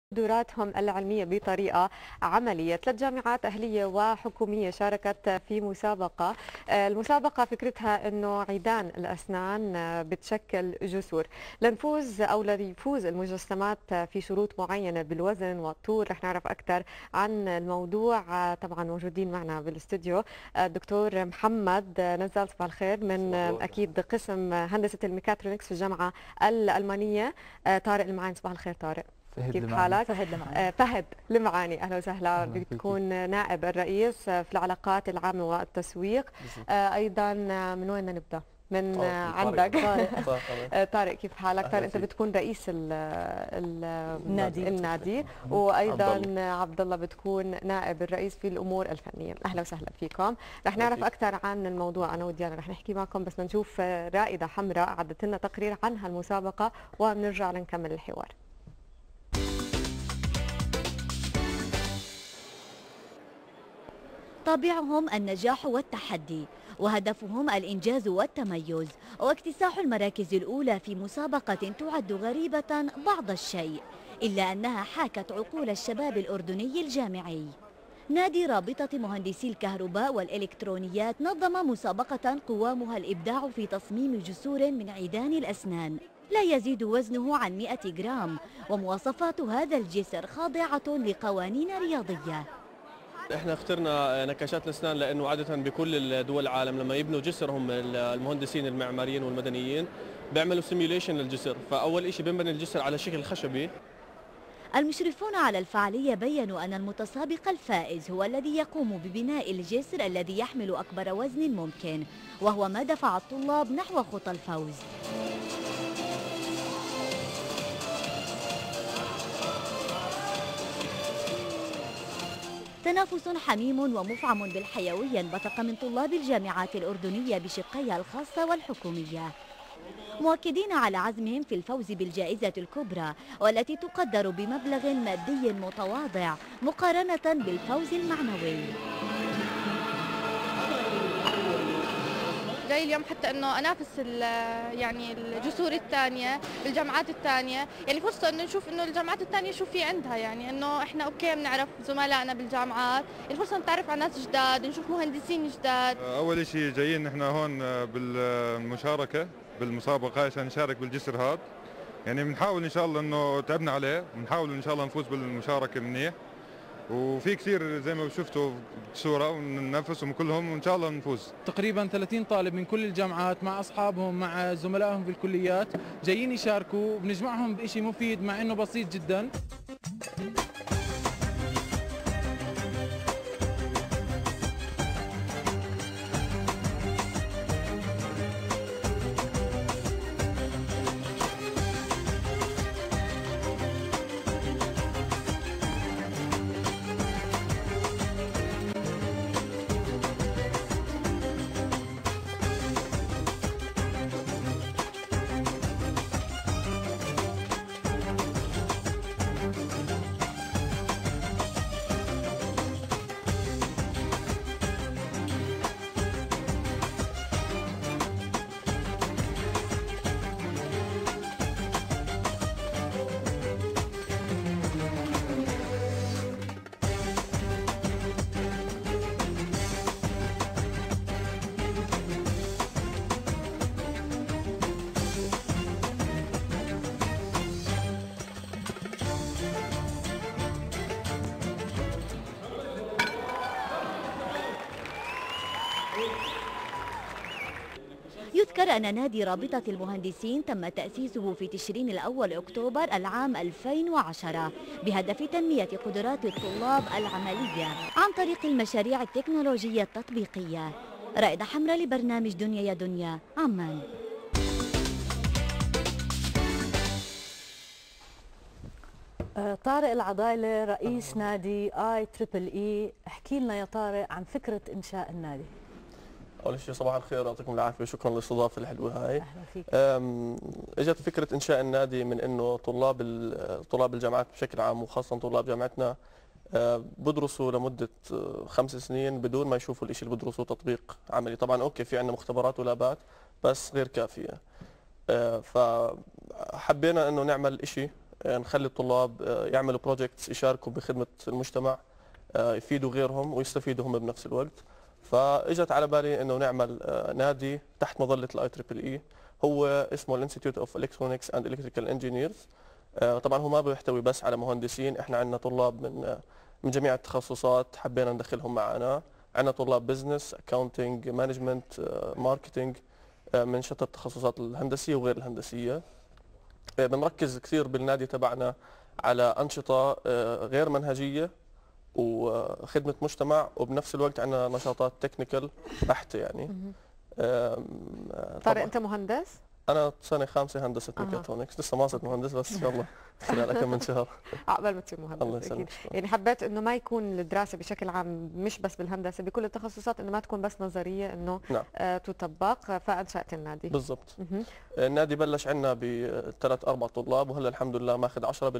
قدراتهم العلمية بطريقة عملية. 3 جامعات أهلية وحكومية شاركت في مسابقة. المسابقة فكرتها أنه عيدان الأسنان بتشكل جسور. لنفوز أو ليفوز المجسمات في شروط معينة بالوزن والطول. رح نعرف أكثر عن الموضوع. طبعا موجودين معنا بالاستوديو الدكتور محمد نزال، صباح الخير، من أكيد قسم هندسة الميكاترونكس في الجامعة الألمانية. طارق المعاني، صباح الخير طارق، كيف حالك؟ فهد لمعاني. فهد لمعاني، اهلا وسهلا. بتكون نائب الرئيس في العلاقات العامه والتسويق. ايضا من وين نبدا؟ من عندك طارق كيف حالك؟ طارق انت بتكون رئيس النادي وايضا عبد الله بتكون نائب الرئيس في الامور الفنيه. اهلا وسهلا فيكم. رح نعرف اكثر عن الموضوع انا وديانا، رح نحكي معكم، بس نشوف رائده حمراء عدت لنا تقرير عن هالمسابقه وبنرجع لنكمل الحوار. طابعهم النجاح والتحدي، وهدفهم الإنجاز والتميز واكتساح المراكز الأولى في مسابقة تعد غريبة بعض الشيء، إلا أنها حاكت عقول الشباب الأردني الجامعي. نادي رابطة مهندسي الكهرباء والإلكترونيات نظم مسابقة قوامها الإبداع في تصميم جسور من عيدان الأسنان لا يزيد وزنه عن 100 جرام، ومواصفات هذا الجسر خاضعة لقوانين رياضية. احنا اخترنا نكاشات الاسنان لانه عاده بكل دول العالم لما يبنوا جسرهم المهندسين المعماريين والمدنيين بيعملوا سيميوليشن للجسر، فاول شيء بنبني الجسر على شكل خشبي. المشرفون على الفعالية بيّنوا أن المتسابق الفائز هو الذي يقوم ببناء الجسر الذي يحمل أكبر وزن ممكن، وهو ما دفع الطلاب نحو خطى الفوز. تنافس حميم ومفعم بالحيوية انبثق من طلاب الجامعات الأردنية بشقيها الخاصة والحكومية، مؤكدين على عزمهم في الفوز بالجائزة الكبرى والتي تقدر بمبلغ مادي متواضع مقارنة بالفوز المعنوي. جاي اليوم حتى انه انافس يعني الجسور الثانيه بالجامعات الثانيه، يعني فرصه انه نشوف انه الجامعات الثانيه شو في عندها، يعني انه احنا اوكي بنعرف زملائنا بالجامعات، الفرصه نتعرف على ناس جداد، نشوف مهندسين جداد. اول شيء جايين نحن هون بالمشاركه بالمسابقه عشان نشارك بالجسر هذا، يعني بنحاول ان شاء الله انه تعبنا عليه، بنحاول ان شاء الله نفوز بالمشاركه منيح، وفي كثير زي ما شفتوا صورة وننافسهم كلهم وإن شاء الله نفوز. تقريبا 30 طالب من كل الجامعات مع أصحابهم مع زملائهم في الكليات جايين يشاركوا، بنجمعهم بشيء مفيد مع إنه بسيط جدا. يذكر أن نادي رابطة المهندسين تم تأسيسه في تشرين الأول أكتوبر العام 2010 بهدف تنمية قدرات الطلاب العملية عن طريق المشاريع التكنولوجية التطبيقية. رائدة حمراء لبرنامج دنيا يا دنيا، عمان. طارق العضايلة رئيس نادي IEEE، احكي لنا يا طارق عن فكرة إنشاء النادي. اول شيء صباح الخير، يعطيكم العافيه، شكرا للاستضافه الحلوه هاي. اهلا فيك. اجت فكره انشاء النادي من انه طلاب الجامعات بشكل عام وخاصه طلاب جامعتنا بدرسوا لمده 5 سنين بدون ما يشوفوا الشيء اللي بدرسوه تطبيق عملي. طبعا اوكي في عندنا مختبرات ولابات بس غير كافيه. فحبينا انه نعمل شيء نخلي الطلاب يعملوا بروجكتس يشاركوا بخدمه المجتمع، يفيدوا غيرهم ويستفيدوا هم بنفس الوقت. فاجت على بالي انه نعمل نادي تحت مظله الاي تريبل اي، هو اسمه الانستيتيوت اوف الكترونكس اند الكتريكال انجينيرز. طبعا هو ما بيحتوي بس على مهندسين، احنا عندنا طلاب من جميع التخصصات حبينا ندخلهم معنا. عندنا طلاب بزنس، اكاونتنج، مانجمنت، ماركتنج، من شتى التخصصات الهندسيه وغير الهندسيه. بنركز كثير بالنادي تبعنا على انشطه غير منهجيه وخدمه مجتمع، وبنفس الوقت عندنا نشاطات تكنيكال بحته يعني. طارق انت مهندس؟ انا سنه خامسه هندسه ميكاترونكس، لسه ما صرت مهندس بس ان شاء الله خلال كم من شهر عقبال ما تصير مهندس. الله اكيد يسلمك. يعني حبيت انه ما يكون الدراسه بشكل عام مش بس بالهندسه، بكل التخصصات، انه ما تكون بس نظريه، انه نعم. تطبق. فانشات النادي بالضبط. النادي بلش عندنا بثلاث اربع طلاب، وهلا الحمد لله ماخذ 10%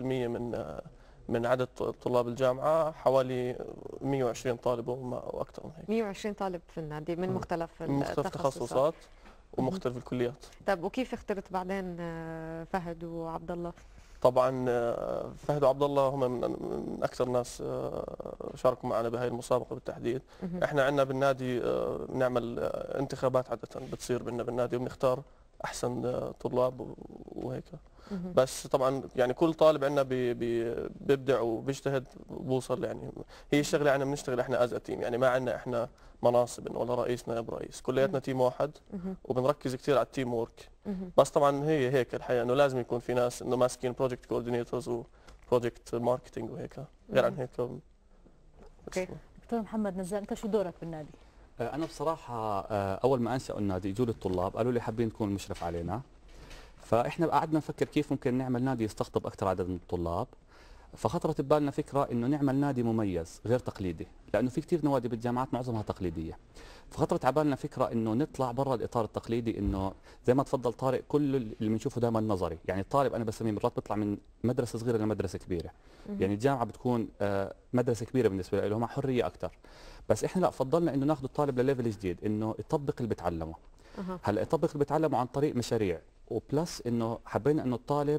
من عدد طلاب الجامعه، حوالي 120 طالب واكثر من هيك. 120 طالب في النادي من مختلف التخصصات ومختلف الكليات. طيب وكيف اخترت بعدين فهد وعبد الله؟ طبعا فهد وعبد الله هم من اكثر الناس شاركوا معنا بهاي المسابقه بالتحديد. احنا عندنا بالنادي بنعمل انتخابات عاده بتصير بيننا بالنادي، وبنختار احسن طلاب وهيك. بس طبعا يعني كل طالب عندنا بيبدع وبيجتهد وبوصل، يعني هي الشغله عندنا بنشتغل احنا از تيم، يعني ما عندنا احنا مناصب انه ولا رئيس نائب رئيس، كلياتنا تيم واحد وبنركز كثير على التيم وورك. بس طبعا هي هيك الحقيقه انه لازم يكون في ناس انه ماسكين بروجكت كوردينيتورز وبروجكت ماركتينج وهيك، غير عن هيك. اوكي دكتور محمد نزار، انت شو دورك بالنادي؟ انا بصراحه اول ما انشأوا النادي اجوا لي الطلاب قالوا لي حابين تكون مشرف علينا، فاحنا قعدنا نفكر كيف ممكن نعمل نادي يستقطب اكثر عدد من الطلاب. فخطرت ببالنا فكره انه نعمل نادي مميز غير تقليدي، لانه في كثير نوادي بالجامعات معظمها تقليديه. فخطرت على بالنا فكره انه نطلع برا الاطار التقليدي، انه زي ما تفضل طارق كل اللي بنشوفه دائما نظري، يعني الطالب انا بسميه مرات بيطلع من مدرسه صغيره لمدرسه كبيره. يعني الجامعه بتكون مدرسه كبيره بالنسبه له، مع حريه اكثر. بس احنا لا، فضلنا انه ناخذ الطالب لليفل جديد، انه يطبق اللي بتعلمه. هلا يطبق اللي بتعلمه عن طريق مشاريع، وبلس انه حبينا انه الطالب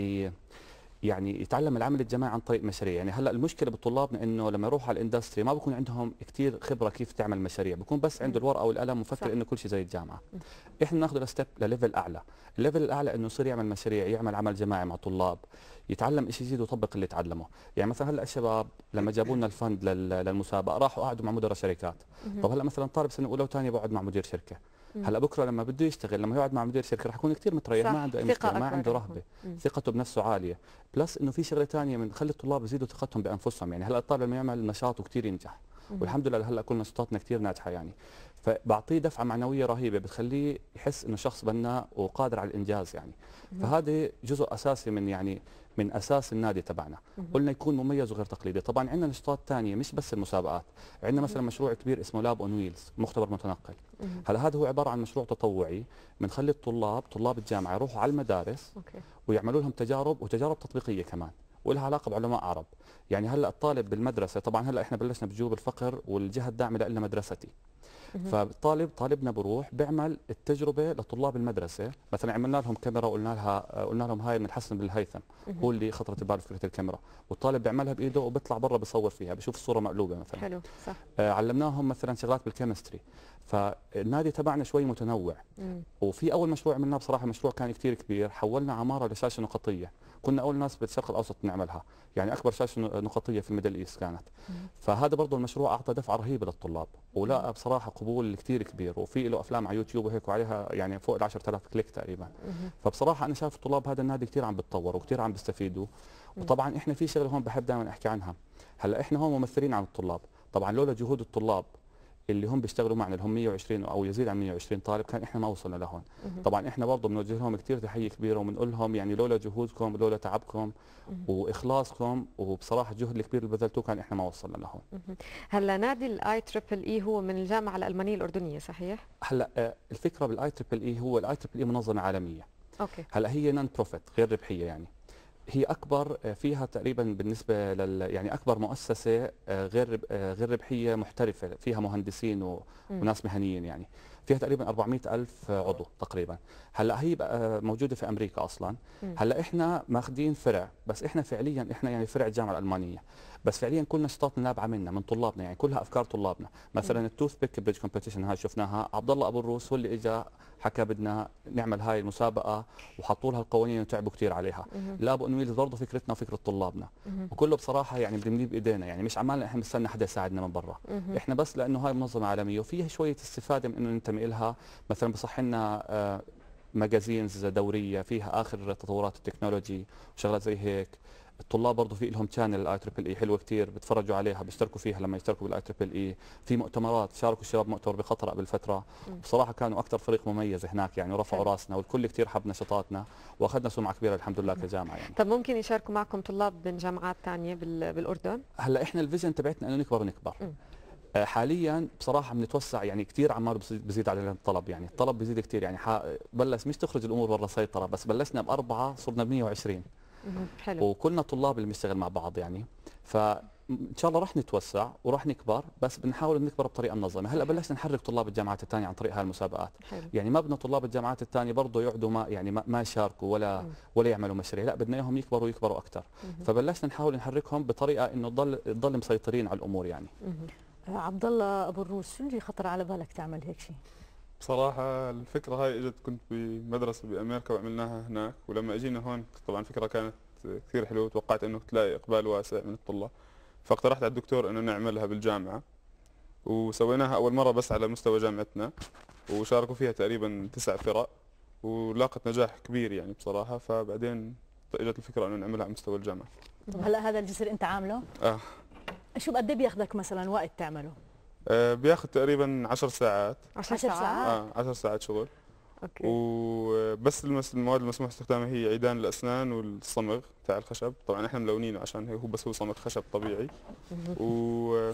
يعني يتعلم العمل الجماعي عن طريق مشاريع. يعني هلا المشكله بطلابنا انه لما يروحوا على الاندستري ما بكون عندهم كثير خبره كيف تعمل مشاريع، بكون بس عنده الورقه والقلم وفكر انه كل شيء زي الجامعه. احنا ناخذه لستيب لليفل اعلى، الليفل الاعلى انه يصير يعمل مشاريع، يعمل عمل جماعي مع طلاب، يتعلم شيء جديد ويطبق اللي تعلمه. يعني مثلا هلا الشباب لما جابوا لنا الفند للمسابقه راحوا قعدوا مع مدراء شركات. طب هلا مثلا طالب سنه اولى وثانيه بقعد مع مدير شركه، هلا بكره لما بده يشتغل لما يقعد مع مدير شركه رح يكون كثير متريح، ما عنده اي مشكله، ما عنده رهبه، ثقته بنفسه عاليه. بلس انه في شغله ثانيه بنخلي الطلاب يزيدوا ثقتهم بانفسهم. يعني هلا الطالب لما يعمل نشاط وكثير ينجح، والحمد لله هلا كل نشاطاتنا كثير ناجحه، يعني فبعطيه دفعه معنويه رهيبه بتخليه يحس انه شخص بناء وقادر على الانجاز يعني. فهذا جزء اساسي من اساس النادي تبعنا. قلنا يكون مميز وغير تقليدي. طبعا عندنا نشاطات ثانيه مش بس المسابقات، عندنا مثلا مشروع كبير اسمه لاب اون ويلز، مختبر متنقل. هلا هذا هو عباره عن مشروع تطوعي بنخلي طلاب الجامعه يروحوا على المدارس ويعملوا لهم تجارب، وتجارب تطبيقيه كمان، ولها علاقه بعلماء عرب. يعني هلا الطالب بالمدرسه، طبعا هلا احنا بلشنا بجوب الفقر والجهه الداعمه لنا مدرستي. طالبنا بروح بيعمل التجربه لطلاب المدرسه، مثلا عملنا لهم كاميرا قلنا لهم هاي من حسن بن الهيثم، هو اللي خطرت بباله فكره الكاميرا، والطالب بيعملها بايده وبيطلع برا بيصور فيها، بشوف الصوره مقلوبه مثلا. حلو صح. علمناهم مثلا شغلات بالكيمستري. فالنادي تبعنا شوي متنوع. وفي اول مشروع عملناه بصراحه مشروع كان كثير كبير، حولنا عماره لشاشه نقطيه، كنا اول ناس بالشرق الاوسط نعملها، يعني اكبر شاشه نقطيه في الميدل ايست كانت. فهذا برضه المشروع اعطى دفعه رهيبه للطلاب، ولقى بصراحه قبول كثير كبير، وفي له افلام على يوتيوب وهيك وعليها يعني فوق ال 10,000 كليك تقريبا. فبصراحه انا شايف الطلاب هذا النادي كثير عم بتطور وكثير عم بيستفيدوا. وطبعا احنا في شغله هون بحب دائما احكي عنها، هلا احنا هون ممثلين عن الطلاب، طبعا لولا جهود الطلاب اللي هم بيشتغلوا معنا اللي هم 120 او يزيد عن 120 طالب كان احنا ما وصلنا لهون. طبعا احنا برضه بنوجه لهم كثير تحيه كبيره، وبنقول لهم يعني لولا جهودكم ولولا تعبكم واخلاصكم وبصراحه الجهد الكبير اللي بذلتوه كان احنا ما وصلنا لهون. هلا نادي الاي تريبل اي هو من الجامعه الالمانيه الاردنيه صحيح؟ هلا الفكره بالاي تريبل اي هو الاي تريبل اي منظمه عالميه. اوكي. هلا هي نون بروفيت غير ربحيه، يعني هي اكبر فيها تقريبا بالنسبه يعني اكبر مؤسسه غير ربحيه محترفه، فيها مهندسين وناس مهنيين يعني. فيها تقريبا 400 ألف عضو تقريبا. هلا هي بقى موجوده في امريكا اصلا. هلا احنا ماخذين فرع، بس احنا فعليا احنا يعني فرع الجامعه الالمانيه، بس فعليا كل نشاطاتنا نابعه منا من طلابنا، يعني كلها افكار طلابنا. مثلا التوث بيك بريدج كومبيتيشن هاي شفناها، عبد الله ابو الروس هو اللي اجى حكى بدنا نعمل هاي المسابقه، وحطوا لها القوانين وتعبوا كثير عليها. لا ابو انويل برضه فكرتنا وفكره طلابنا، وكله بصراحه يعني بنبنيه بايدينا، يعني مش عمالنا احنا بنستنى حدا يساعدنا من برا. احنا بس لانه هاي منظمه عالميه وفيها شويه استفاده من انه ننتمي لها، مثلا بصح لنا ماجازينز دوريه فيها اخر تطورات التكنولوجي وشغلات زي هيك. الطلاب برضه في لهم شانل الاي تريبل اي حلوه كثير، بتفرجوا عليها بيشتركوا فيها لما يشتركوا بالاي تريبل اي. في مؤتمرات، شاركوا الشباب مؤتمر بقطر قبل فتره، بصراحه كانوا اكثر فريق مميز هناك يعني، ورفعوا راسنا والكل كثير حب نشاطاتنا، واخذنا سمعه كبيره الحمد لله كجامعه يعني. طب ممكن يشاركوا معكم طلاب من جامعات ثانيه بالاردن؟ هلا احنا الفيجن تبعتنا انه نكبر ونكبر. حاليا بصراحه بنتوسع يعني كثير، عمال بزيد علينا الطلب، يعني الطلب بزيد كثير يعني بلش مش تخرج الامور برا السيطره، بس بلشنا ب4 صرنا ب 120. حلو. وكلنا طلاب اللي بنشتغل مع بعض يعني، فان شاء الله رح نتوسع ورح نكبر، بس بنحاول نكبر بطريقه منظمه. هلا بلشنا نحرك طلاب الجامعات الثانيه عن طريق هاي المسابقات. حلو. يعني ما بدنا طلاب الجامعات الثانيه برضه يقعدوا ما يعني ما يشاركوا ولا يعملوا مشاريع، لا بدنا اياهم يكبروا اكثر. فبلشنا نحاول نحركهم بطريقه انه تضل مسيطرين على الامور يعني. عبد الله ابو الروس، شو اللي خطر على بالك تعمل هيك شيء؟ بصراحة الفكرة هاي اجت، كنت بمدرسة بأمريكا وعملناها هناك، ولما اجينا هون طبعا فكرة كانت كثير حلوة، وتوقعت انه تلاقي اقبال واسع من الطلاب، فاقترحت على الدكتور انه نعملها بالجامعة، وسويناها اول مرة بس على مستوى جامعتنا، وشاركوا فيها تقريبا 9 فرق، ولاقت نجاح كبير يعني بصراحة. فبعدين اجت الفكرة انه نعملها على مستوى الجامعة. طب هلا هذا الجسر انت عامله؟ شو قد ايه بياخذك مثلا وقت تعمله؟ بياخذ تقريبا 10 ساعات. 10 ساعات؟ 10 ساعات شغل. اوكي. وبس المواد المسموح استخدامها هي عيدان الاسنان والصمغ تاع الخشب، طبعا احنا ملونينه عشان هو صمغ خشب طبيعي. و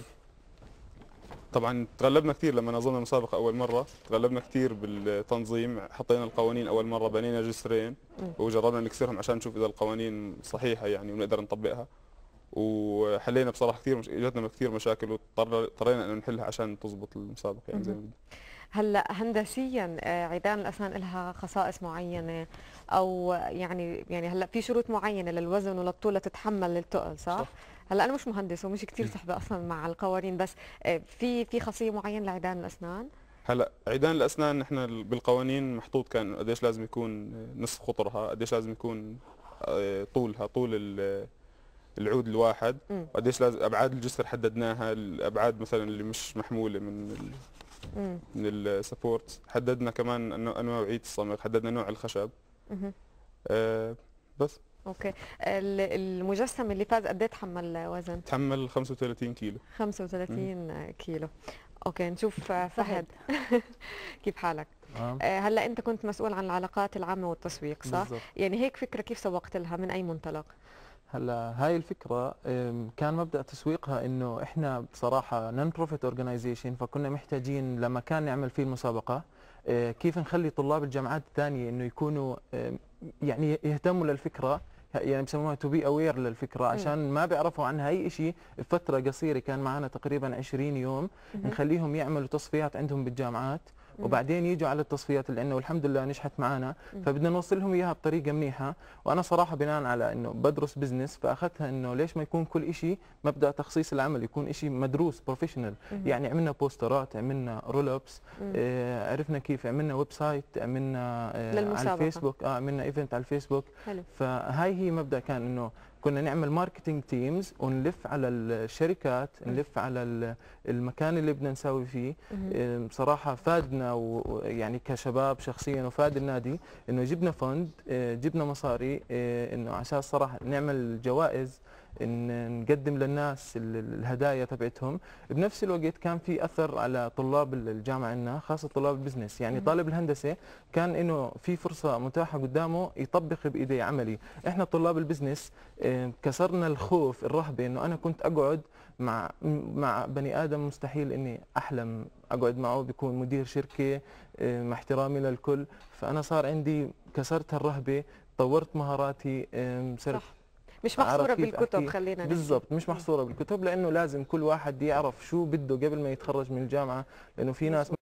طبعا تغلبنا كثير لما نظمنا المسابقه اول مره، تغلبنا كثير بالتنظيم، حطينا القوانين اول مره، بنينا جسرين وجربنا نكسرهم عشان نشوف اذا القوانين صحيحه يعني ونقدر نطبقها، وحلينا بصراحه كثير اجتنا كثير مشاكل، واضطرينا انه نحلها عشان تزبط المسابقه يعني زي ما بدنا. هلا هندسيا عيدان الاسنان لها خصائص معينه، او يعني هلا في شروط معينه للوزن وللطول لتتحمل الثقل، صح؟ هلا انا مش مهندس ومش كثير صحبه اصلا مع القوانين، بس في خاصيه معينه لعيدان الاسنان؟ هلا عيدان الاسنان نحن بالقوانين محطوط كان قديش لازم يكون نصف قطرها، قديش لازم يكون طولها، طول العود الواحد، وقديش لازم ابعاد الجسر حددناها، الابعاد مثلا اللي مش محموله من السبورت، حددنا كمان انه نوعيه الصمغ، حددنا نوع الخشب. بس اوكي. المجسم اللي فاز قد ايه تحمل وزن؟ تحمل 35 كيلو. 35 كيلو. اوكي نشوف فهد. كيف حالك؟ هلا انت كنت مسؤول عن العلاقات العامه والتسويق، صح؟ بالزبط. يعني هيك فكره كيف سوقت لها، من اي منطلق؟ هلا هاي الفكره كان مبدا تسويقها انه احنا بصراحه نون بروفيت اورجانيزيشن، فكنا محتاجين لما كان نعمل فيه المسابقه كيف نخلي طلاب الجامعات الثانيه انه يكونوا يعني يهتموا للفكره، يعني بسموها تو بي اوير للفكره، عشان ما بيعرفوا عنها اي شيء بفتره قصيره. كان معنا تقريبا 20 يوم نخليهم يعملوا تصفيات عندهم بالجامعات، وبعدين يجوا على التصفيات اللي عندنا، والحمد لله نجحت معنا، فبدنا نوصل لهم اياها بطريقه منيحه. وانا صراحه بناء على انه بدرس بزنس، فاخذتها انه ليش ما يكون كل شيء مبدا تخصيص العمل يكون شيء مدروس بروفيشنال. يعني عملنا بوسترات، عملنا رول ابس، عرفنا كيف، عملنا ويب سايت، عملنا على الفيسبوك، عملنا ايفنت على الفيسبوك. حلو. فهاي هي مبدا كان انه كنا نعمل ماركتينج تيمز ونلف على الشركات، نلف على المكان اللي بدنا نسوي فيه. بصراحه فادنا، ويعني كشباب شخصيا وفاد النادي انه جبنا فند، جبنا مصاري انه عشان الصراحه نعمل جوائز، ان نقدم للناس الهدايا تبعتهم. بنفس الوقت كان في اثر على طلاب الجامعه عندنا، خاصه طلاب البزنس. يعني طالب الهندسه كان انه في فرصه متاحه قدامه يطبق بايديه عملي. احنا طلاب البزنس كسرنا الخوف، الرهبه، انه انا كنت اقعد مع بني ادم مستحيل اني احلم اقعد معه، بيكون مدير شركه مع احترامي للكل. فانا صار عندي، كسرت الرهبه، طورت مهاراتي، صرت مش محصوره بالكتب. خلينا بالضبط، مش محصوره بالكتب، لانه لازم كل واحد يعرف شو بده قبل ما يتخرج من الجامعه، لانه في ناس